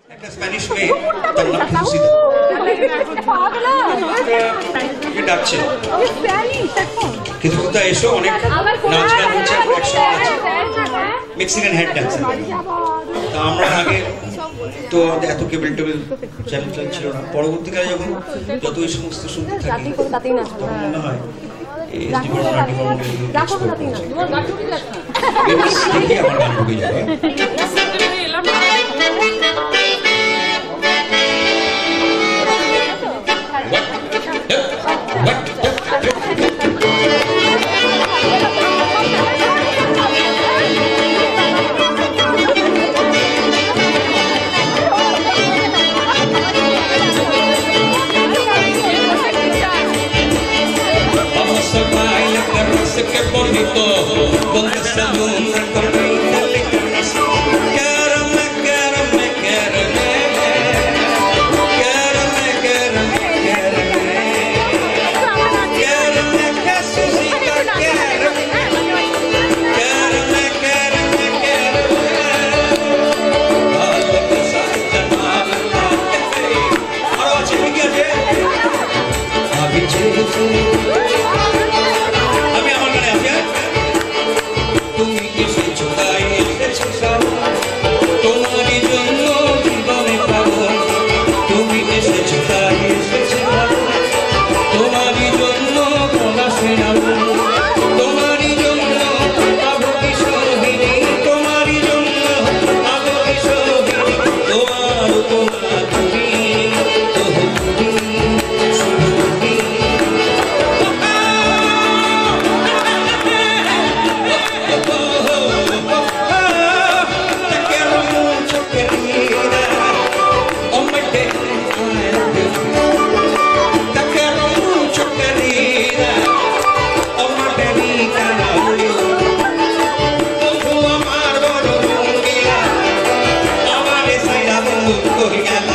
একটা স্প্যানিশ মেয়ে, তার নাম ফেলুসিদা। কে ডাকছে? কিন্তু কোথা এসো, অনেক নাচ গান হচ্ছে, মেক্সিকান হেড ডান্স। তা আমরা আগে তো এত কেবল টেবিল চ্যানেল ছিল না, পরবর্তীকালে যখন যত এই সমস্ত শুনতে থাকি তখন মনে হয় আমার গান ঢুকে যাবে। Qué bonito, donde se alumbra con veinte lunas. Quéreme, quéreme, quéreme, quéreme, quéreme, quéreme, quéreme, Jesucito, quéreme, quéreme, quéreme, quéreme. Dale que salga nada, ahora chico que ayer, abiche. তুমি এসেছো তাই এসেছো সব, তোমারই জন্য জীবনে পাবো। তুমি এসেছো তাই এসেছো তোমারই জন্য গলা শোনাবো। তোমারই জন্য পাবো কিশোরী, তোমারই জন্য পাবো কিশোরী। তোমার তোমার তুমি Oh, yeah.